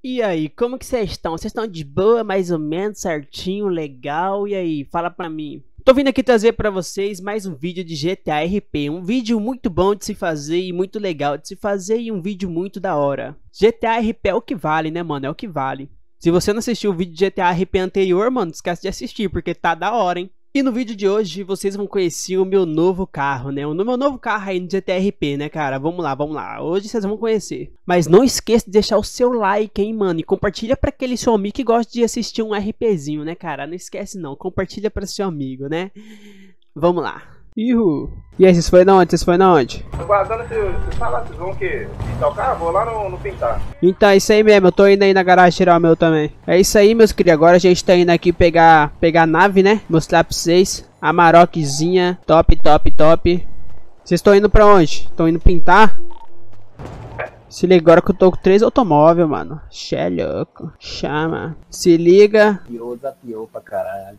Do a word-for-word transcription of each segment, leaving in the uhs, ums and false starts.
E aí, como que vocês estão? Vocês estão de boa, mais ou menos, certinho, legal? E aí, fala pra mim. Tô vindo aqui trazer pra vocês mais um vídeo de G T A R P, um vídeo muito bom de se fazer e muito legal de se fazer e um vídeo muito da hora. G T A R P é o que vale, né, mano? É o que vale. Se você não assistiu o vídeo de G T A R P anterior, mano, não esquece de assistir, porque tá da hora, hein? E no vídeo de hoje vocês vão conhecer o meu novo carro, né? O meu novo carro aí no G T A R P, né, cara? Vamos lá, vamos lá. Hoje vocês vão conhecer. Mas não esqueça de deixar o seu like, hein, mano? E compartilha pra aquele seu amigo que gosta de assistir um RPzinho, né, cara? Não esquece não. Compartilha pra seu amigo, né? Vamos lá. Ihu. E aí, vocês foram na onde? Vocês foram na onde? Tô guardando esse, esse salário, vocês vão o quê? Pintar o carro? Vou lá no, no pintar. Então, é isso aí mesmo, eu tô indo aí na garagem tirar o meu também. É isso aí, meus queridos, agora a gente tá indo aqui pegar, pegar a nave, né? Mostrar pra vocês. A Maroquezinha, top, top, top. Vocês estão indo pra onde? Estão indo pintar? Se liga agora que eu tô com três automóveis, mano. Che é louco. Chama. Se liga. Piou, desafiou pra caralho.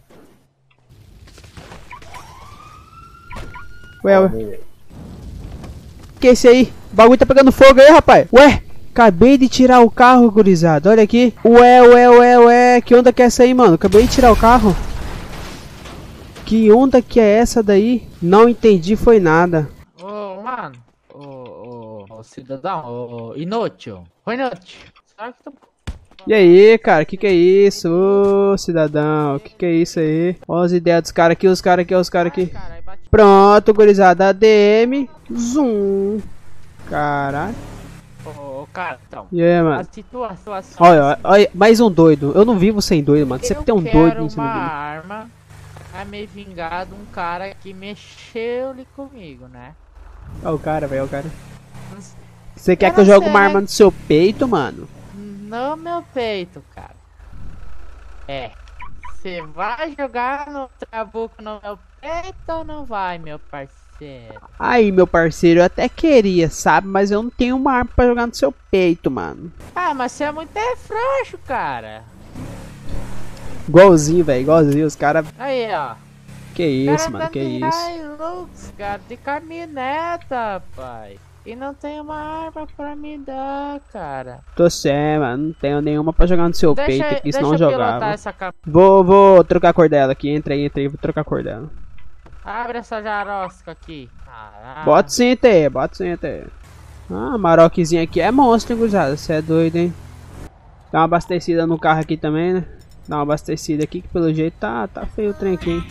Ué, ué. Que é esse aí? O bagulho tá pegando fogo aí, rapaz. Ué, acabei de tirar o carro, gurizada. Olha aqui. Ué, ué, ué, ué. Que onda que é essa aí, mano? Acabei de tirar o carro. Que onda que é essa daí? Não entendi, foi nada. Ô, mano. Ô, ô, ô, cidadão. Ô, inútil. Ô, inútil. Sabe que tu... E aí, cara, que que é isso? Ô, cidadão, que que é isso aí? Olha as ideias dos caras aqui, os caras aqui, os caras aqui. Pronto, gurizada, A D M. Zoom. Caralho. Ô, cara, então. E aí, mano? A situação... Olha, olha, mais um doido. Eu não vivo sem doido, mano. Sempre tem um doido em Eu cima quero de uma mim. arma a me vingar de um cara que mexeu ali comigo, né? Olha o cara, velho, olha o cara. Você quer Eu que eu não jogue sei, uma né? arma no seu peito, mano? No meu peito, cara. É. Você vai jogar no trabuco no meu peito ou não vai, meu parceiro? Aí, meu parceiro, eu até queria, sabe? Mas eu não tenho uma arma pra jogar no seu peito, mano. Ah, mas você é muito é frouxo, cara. Igualzinho, velho, igualzinho. Os caras... Aí, ó. Que isso, Cara, mano, tá que de isso. Hilux, cara, de caminhoneta, pai. E não tem uma arma pra me dar, cara. Tô sem, mano. Não tenho nenhuma pra jogar no seu Deixa, peito aqui, deixa senão eu eu pilotar jogava. essa cam... Vou, vou trocar a cor dela aqui. Entra aí, entra aí, vou trocar a cor dela. Abre essa jarosca aqui. Ah, Bota sim, T, bota sim, T. Ah, a Maroquezinha aqui é monstro, hein, gurizada. Você é doido, hein. Dá uma abastecida no carro aqui também, né. Dá uma abastecida aqui, que pelo jeito tá, tá feio o trem aqui, hein.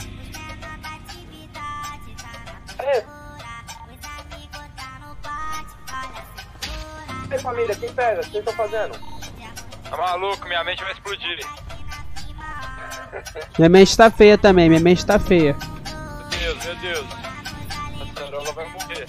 E aí, família, quem pega? O que vocês estão fazendo? Tá maluco, minha mente vai explodir. Minha mente tá feia também, minha mente tá feia. Meu Deus, meu Deus. A tarola vai morrer.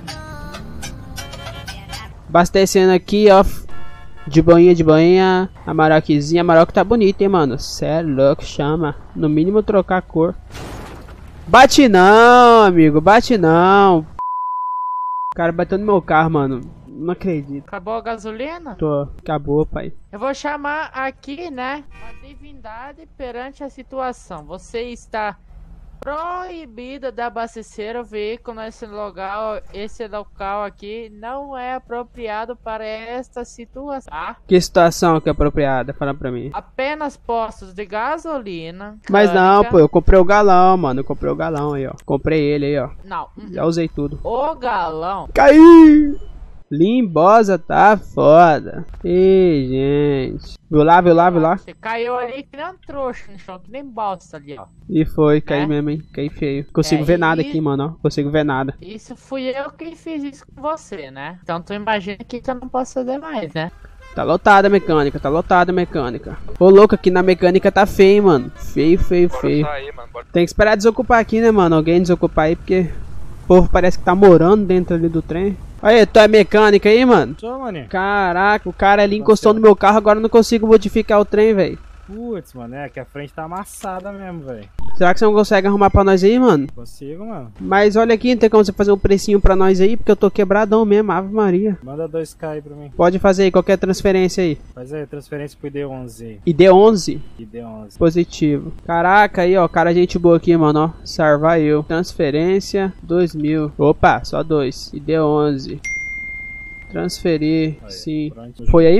Abastecendo aqui, ó. De boinha, de boinha. A Maroquezinha. A Maroque tá bonita, hein, mano. Cê é louco, chama. No mínimo trocar a cor. Bate não, amigo. Bate não. O cara bateu no meu carro, mano. Não acredito. acabou a gasolina? Tô. Acabou, pai. Eu vou chamar aqui, né, uma divindade perante a situação. Você está proibido de abastecer o veículo nesse local. Esse local aqui não é apropriado para esta situação, tá? Que situação que é apropriada? Fala pra mim. Apenas postos de gasolina. Mas não, cânica- pô. Eu comprei o galão, mano. Eu comprei o galão aí, ó. Comprei ele aí, ó. Não. uhum. Já usei tudo. O galão. Caí! Limbosa tá foda. Ih, gente. Viu lá, viu lá, viu lá? Você caiu ali que nem um trouxa no chão, que nem bosta ali, ó. E foi, caí É? mesmo, hein? Caí feio. Consigo É, ver nada e- aqui, mano, ó. Consigo ver nada. Isso fui eu que fiz isso com você, né? Então tu imagina que eu não posso fazer mais, né? Tá lotada a mecânica, tá lotada a mecânica. Ô, louco, aqui na mecânica tá feio, hein, mano. Feio, feio, Bora feio. sair, mano. Bora. Tem que esperar desocupar aqui, né, mano? Alguém desocupar aí, porque o povo parece que tá morando dentro ali do trem. Aí, tu é mecânica aí, mano? Só, mané. Caraca, o cara ali encostou no meu carro, agora eu não consigo modificar o trem, velho. Putz, mano, é que a frente tá amassada mesmo, velho. Será que você não consegue arrumar pra nós aí, mano? Consigo, mano. Mas olha aqui, não tem como você fazer um precinho pra nós aí, porque eu tô quebradão mesmo, Ave Maria. Manda dois K aí pra mim. Pode fazer aí, qualquer transferência aí. Faz aí, transferência pro I D onze aí. I D onze? I D onze. Positivo. Caraca, aí ó, cara, gente boa aqui, mano, ó. Salvar eu. Transferência, dois mil. Opa, só dois. I D onze. Transferir, Aí, sim. pronto. Foi aí, mano?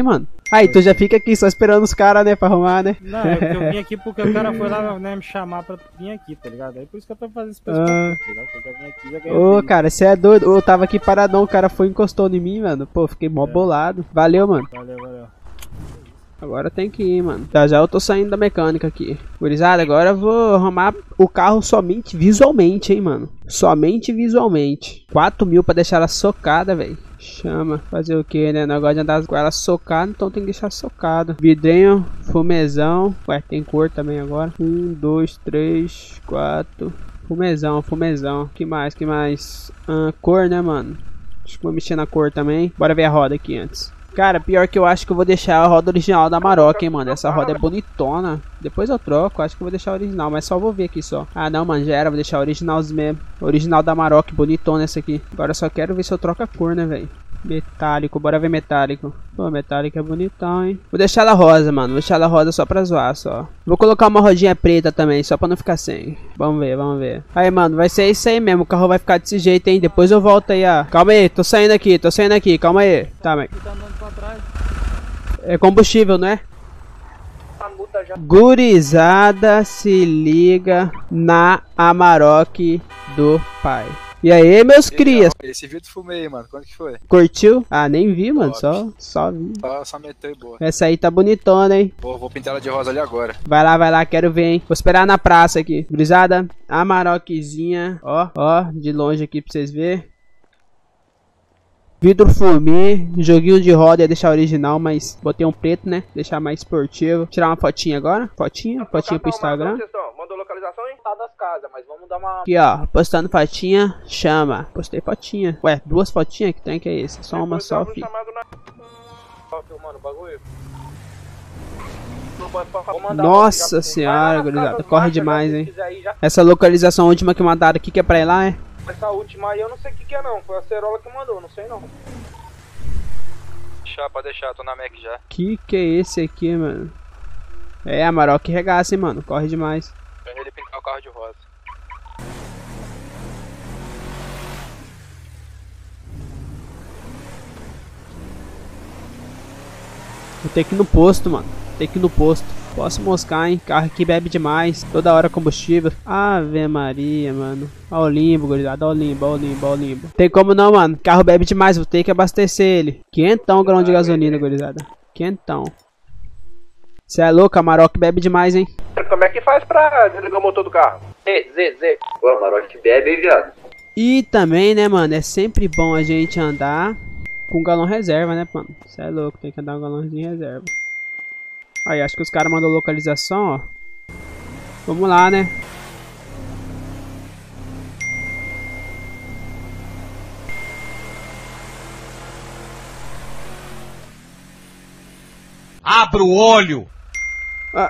Aí, tu já fica aqui só esperando os caras, né, pra arrumar, né? Não, é porque eu vim aqui porque o cara foi lá, né, me chamar pra vir aqui, tá ligado? Aí por isso que eu tô fazendo esse Ah. pessoal, tá ligado? Eu já vim aqui, já ganhei Ô, o vídeo. cara, você é doido. Ô, eu tava aqui paradão, o cara foi e encostou em mim, mano. Pô, fiquei mó bolado. Valeu, mano. Valeu, valeu. Agora tem que ir, mano. Já já eu tô saindo da mecânica aqui. Gurizada, agora eu vou arrumar o carro somente visualmente, hein, mano. Somente visualmente. quatro mil pra deixar ela socada, velho. Chama. Fazer o que, né? Negócio de andar com ela socada, então tem que deixar socado. Vidrinho, fumezão. Ué, tem cor também agora. Um, dois, três, quatro. Fumezão, fumezão. Que mais, que mais? Ah, cor, né, mano? Acho que vou mexer na cor também. Bora ver a roda aqui antes. Cara, pior que eu acho que eu vou deixar a roda original da Amarok, hein, mano. Essa roda é bonitona. Depois eu troco, acho que eu vou deixar a original, mas só vou ver aqui só. Ah, não, mano, já era, vou deixar a original mesmo. Original da Amarok, bonitona essa aqui. Agora eu só quero ver se eu troco a cor, né, velho. Metálico, bora ver metálico. Pô, metálico é bonitão, hein. Vou deixar ela rosa, mano. Vou deixar ela rosa só pra zoar, só. Vou colocar uma rodinha preta também, só pra não ficar sem. Vamos ver, vamos ver. Aí, mano, vai ser isso aí mesmo. O carro vai ficar desse jeito, hein. Depois eu volto aí, ó. Calma aí, tô saindo aqui, tô saindo aqui. Calma aí. Tá, mas... É combustível, não é? Gurizada, se liga na Amarok do pai. E aí, meus crias? Esse vídeo fumei aí, mano. Quando que foi? Curtiu? Ah, nem vi, mano. Só, só vi. Só, só meteu e boa. Essa aí tá bonitona, hein? Pô, vou pintar ela de rosa ali agora. Vai lá, vai lá, quero ver, hein? Vou esperar na praça aqui. Gurizada, Amarokzinha. Ó, ó, de longe aqui pra vocês verem. Vidro fumê, joguinho de roda, ia deixar original, mas botei um preto, né? Deixar mais esportivo. Tirar uma fotinha agora. Fotinha, fotinha pro Instagram. Mandou localização, hein? Tá das casas, mas vamos dar uma... Aqui, ó, postando fotinha, chama. Postei fotinha. Ué, duas fotinhas? Que trem que é esse? Só uma só, filho. Nossa senhora, gurizada, corre demais, hein? Essa localização última que mandaram aqui, que é pra ir lá, é? Essa última aí eu não sei o que, que é não, foi a Cerola que mandou, não sei não. Deixa, pode deixar, tô na Mac já. Que que é esse aqui, mano? É, Amarok regaça, hein, mano, corre demais. Pra ele pintar o carro de rosa. Vou ter que ir no posto, mano. Tem que ir no posto. Posso moscar, hein? Carro aqui bebe demais. Toda hora combustível. Ave Maria, mano. Ó o limbo, gurizada. Ó o limbo, ó o limbo, ó o limbo. Tem como não, mano. Carro bebe demais. Vou ter que abastecer ele. Quentão grão de gasolina, gurizada. Quentão. Cê é louco, a Amarok bebe demais, hein? Como é que faz pra desligar o motor do carro? Z, Z, Z. Pô, Amarok bebe, hein, viado? E também, né, mano? É sempre bom a gente andar com galão reserva, né, mano? Cê é louco. Tem que andar com galãozinho reserva. Aí, acho que os caras mandou localização, ó. Vamos lá, né? Abra o olho! Ah,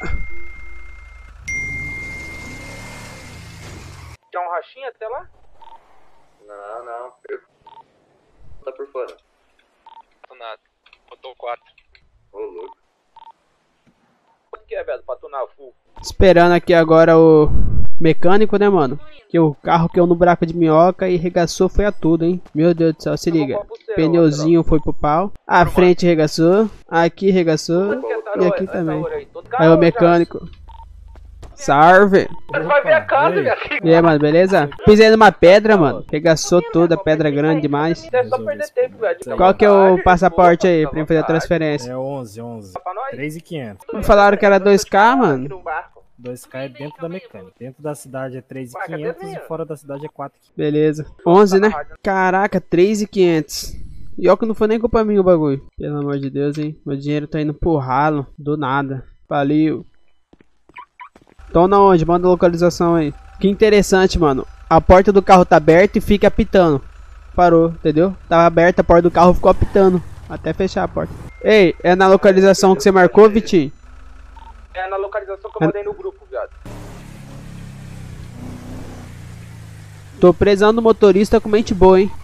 Quer um rachinho até lá? Não, não. Eu... Tá por fora. Tô nada. Botou quatro. Ô, louco. Quanto que é, velho, pra tunar full? esperando aqui agora o mecânico, né, mano? Que o carro caiu no buraco de minhoca e regaçou foi a tudo, hein? Meu Deus do céu, se liga. Pneuzinho foi pro pau. A frente regaçou. Aqui regaçou. E aqui também. Aí o mecânico. Salve! Vai ver a casa, minha filha. E aí, mano, beleza? Pisei numa pedra, mano. Regaçou toda, pedra grande demais. É só perder tempo, velho. Qual que é o passaporte aí pra eu fazer a transferência? É onze, onze. três mil e quinhentos. Me falaram que era dois K, mano. dois K é dentro da mecânica. Dentro da cidade é três mil e quinhentos e fora da cidade é quatro mil e quinhentos. Beleza. onze, né? Caraca, três mil e quinhentos. E ó que não foi nem culpa minha o bagulho. Pelo amor de Deus, hein. Meu dinheiro tá indo pro ralo. Do nada. Valeu. Tô na onde? Manda a localização aí. Que interessante, mano. A porta do carro tá aberta e fica apitando. Parou, entendeu? Tava aberta, a porta do carro ficou apitando. Até fechar a porta. Ei, é na localização que você marcou, Vitinho? É na localização que eu mandei no grupo, viado. Tô prezando o motorista com mente boa, hein?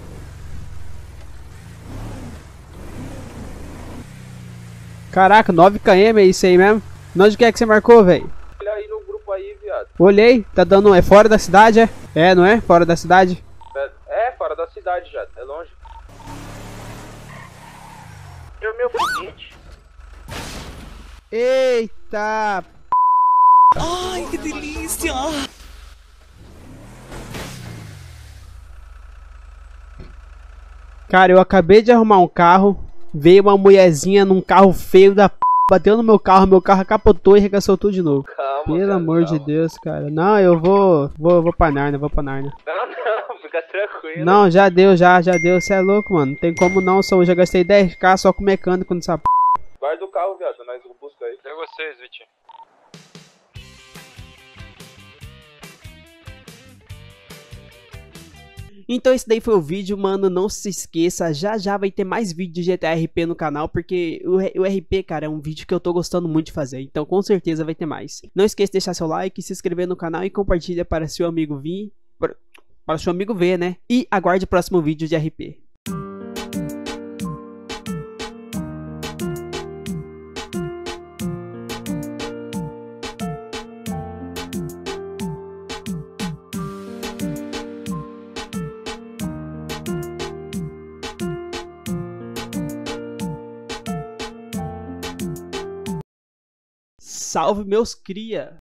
Caraca, nove quilômetros é isso aí mesmo? Onde que é que você marcou, velho? Olha aí no grupo aí, viado. Olhei, tá dando... É fora da cidade, é? É, não é? Fora da cidade? É, fora da cidade já, é longe. E o meu foguete? Eita! Ai, que delícia! Cara, eu acabei de arrumar um carro, veio uma mulherzinha num carro feio da p... bateu no meu carro, meu carro capotou e regaçou tudo de novo. Calma, Pelo cara, amor calma. de Deus, cara. Não, eu vou, vou, vou pra Narnia, vou pra Narnia. Não, não, fica tranquilo. Não, já deu, já, já deu. Você é louco, mano. Não tem como não, só, eu já gastei dez k só com mecânico nessa p... Guarda o carro, viado. Nós busca aí. É vocês, Vitinho. Então esse daí foi o vídeo, mano, não se esqueça, já já vai ter mais vídeo de G T A R P no canal, porque o, o R P, cara, é um vídeo que eu tô gostando muito de fazer, então com certeza vai ter mais. Não esqueça de deixar seu like, se inscrever no canal e compartilha para seu amigo vir, para, para seu amigo ver, né? E aguarde o próximo vídeo de R P. Salve meus cria!